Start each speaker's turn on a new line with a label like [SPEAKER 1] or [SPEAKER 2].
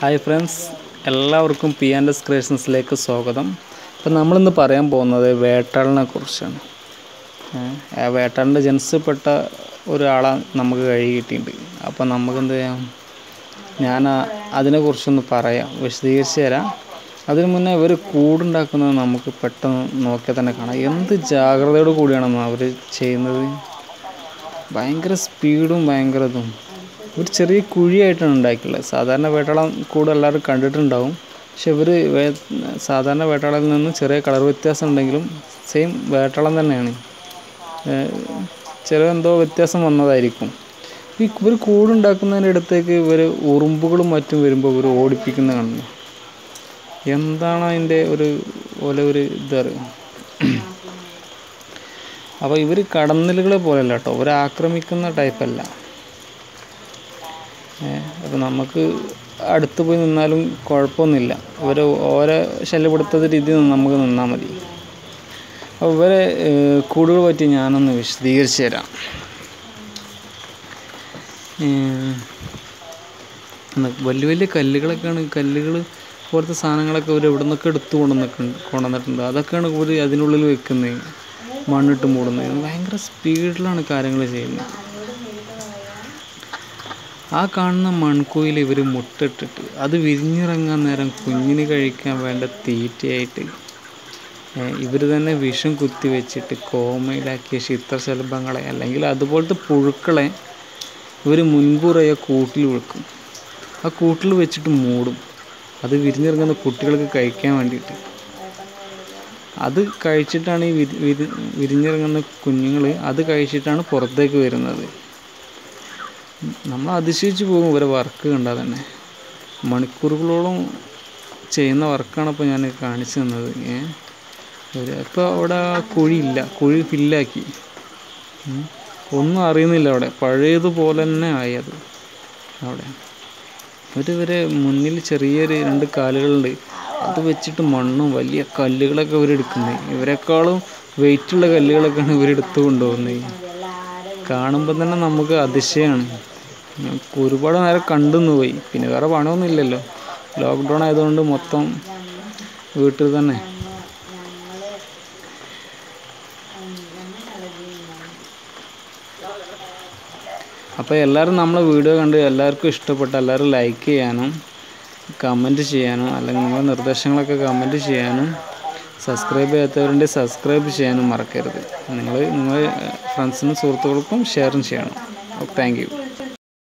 [SPEAKER 1] Hi friends, എല്ലാവർക്കും P and S ക്രിയേഷൻസിലേക്ക് സ്വാഗതം. ഇപ്പം നമ്മളിന്ന് പറയാൻ പോകുന്നത് വേട്ടാളിനെ കുറിച്ചാണ്. ആ വേട്ടാളിൻ്റെ ജൻസിൽപ്പെട്ട ഒരാളെ നമുക്ക് കഴുകി കിട്ടിയിട്ടുണ്ട്. അപ്പം നമുക്കെന്ത് ചെയ്യാം, ഞാൻ അതിനെക്കുറിച്ചൊന്ന് പറയാം, വിശദീകരിച്ച് തരാം. അതിനു മുന്നേ ഇവർ കൂടുണ്ടാക്കുന്നത് നമുക്ക് പെട്ടെന്ന് നോക്കിയാൽ തന്നെ കാണാം. എന്ത് ജാഗ്രതയോട് കൂടിയാണെന്ന് അവർ ചെയ്യുന്നത്. ഭയങ്കര സ്പീഡും ഭയങ്കര ഇതും. ഒരു ചെറിയ കുഴിയായിട്ടാണ് ഉണ്ടാക്കിയുള്ളത്. സാധാരണ വേട്ടാളം കൂട് എല്ലാവരും കണ്ടിട്ടുണ്ടാവും. പക്ഷെ ഇവർ സാധാരണ വേട്ടാളത്തിൽ നിന്ന് ചെറിയ കളർ വ്യത്യാസം ഉണ്ടെങ്കിലും സെയിം വേട്ടാളം തന്നെയാണ്. എന്തോ വ്യത്യാസം വന്നതായിരിക്കും. ഇവർ കൂടുണ്ടാക്കുന്നതിൻ്റെ അടുത്തേക്ക് ഇവർ ഉറുമ്പുകളും മറ്റും വരുമ്പോൾ ഇവർ ഓടിപ്പിക്കുന്ന കാണുന്നു. എന്താണ് അതിൻ്റെ ഒരു ഇതറിയും. അപ്പോൾ ഇവർ കടന്നലുകളെ പോലെയല്ല കേട്ടോ, ഇവർ ആക്രമിക്കുന്ന ടൈപ്പല്ല. അപ്പോൾ നമുക്ക് അടുത്ത് പോയി നിന്നാലും കുഴപ്പമൊന്നുമില്ല. ഓരോ ശല്യപ്പെടുത്താത്ത രീതിയിൽ നമുക്ക് നിന്നാൽ മതി. അപ്പോൾ ഇവരെ കൂടുകൾ പറ്റി ഞാനൊന്ന് വിശദീകരിച്ച് തരാം. വലിയ വലിയ കല്ലുകൾ പോലത്തെ സാധനങ്ങളൊക്കെ ഇവർ എവിടെ നിന്നൊക്കെ എടുത്തു കൊണ്ടുവന്നിട്ടുണ്ട്. അതൊക്കെയാണ് ഇവർ അതിനുള്ളിൽ വെക്കുന്നത്, മണ്ണിട്ട് മൂടുന്നത്. ഭയങ്കര സ്പീഡിലാണ് കാര്യങ്ങൾ ചെയ്യുന്നത്. ആ കാണുന്ന മൺകുയിൽ ഇവർ മുട്ടിട്ടിട്ട് അത് വിരിഞ്ഞിറങ്ങാൻ നേരം കുഞ്ഞിന് കഴിക്കാൻ വേണ്ട തീറ്റയായിട്ട് ഇവർ തന്നെ വിഷം കുത്തി വെച്ചിട്ട് കോമയിലാക്കിയ ചിത്രശലഭങ്ങളെ അല്ലെങ്കിൽ അതുപോലത്തെ പുഴുക്കളെ ഇവർ മുൻകൂറായി കൂട്ടിൽ വെക്കും. ആ കൂട്ടിൽ വെച്ചിട്ട് മൂടും. അത് വിരിഞ്ഞിറങ്ങുന്ന കുട്ടികൾക്ക് കഴിക്കാൻ വേണ്ടിയിട്ട്. അത് കഴിച്ചിട്ടാണ് ഈ വിരിഞ്ഞിറങ്ങുന്ന കുഞ്ഞുങ്ങൾ അത് കഴിച്ചിട്ടാണ് പുറത്തേക്ക് വരുന്നത്. നമ്മൾ അതിശയിച്ച് പോകും ഇവരെ വർക്ക് കണ്ടാൽ തന്നെ. മണിക്കൂറുകളോളം ചെയ്യുന്ന വർക്കാണ് ഇപ്പോൾ ഞാൻ കാണിച്ചു തന്നത്. ഇപ്പോൾ അവിടെ കുഴി ഫില്ലാക്കി. ഒന്നും അറിയുന്നില്ല അവിടെ, പഴയതുപോലെ തന്നെ ആയി അത് അവിടെ. ഇവരെ മുന്നിൽ ചെറിയൊരു 2 കാലുകളുണ്ട്. അത് വെച്ചിട്ട് മണ്ണും വലിയ കല്ലുകളൊക്കെ ഇവരെടുക്കുന്നത്. ഇവരെക്കാളും വെയിറ്റുള്ള കല്ലുകളൊക്കെയാണ് ഇവരെടുത്ത് കൊണ്ടുപോകുന്നത്. കാണുമ്പോൾ തന്നെ നമുക്ക് അതിശയമാണ്. ഒരുപാട് നേരം കണ്ടുനിന്ന് പോയി. പിന്നെ വേറെ പണമൊന്നും ഇല്ലല്ലോ, ലോക്ക്ഡൗൺ ആയതുകൊണ്ട് മൊത്തം വീട്ടിൽ തന്നെ. അപ്പോൾ എല്ലാവരും നമ്മളെ വീഡിയോ കണ്ട് എല്ലാവർക്കും ഇഷ്ടപ്പെട്ട എല്ലാവരും ലൈക്ക് ചെയ്യാനും കമൻറ്റ് ചെയ്യാനും അല്ലെങ്കിൽ നിങ്ങളുടെ നിർദ്ദേശങ്ങളൊക്കെ കമൻറ്റ് ചെയ്യാനും സബ്സ്ക്രൈബ് ചെയ്യാത്തവരുണ്ട് സബ്സ്ക്രൈബ് ചെയ്യാനും മറക്കരുത്. നിങ്ങളുടെ ഫ്രണ്ട്സിനും സുഹൃത്തുക്കൾക്കും ഷെയറും ചെയ്യണം. Thank U.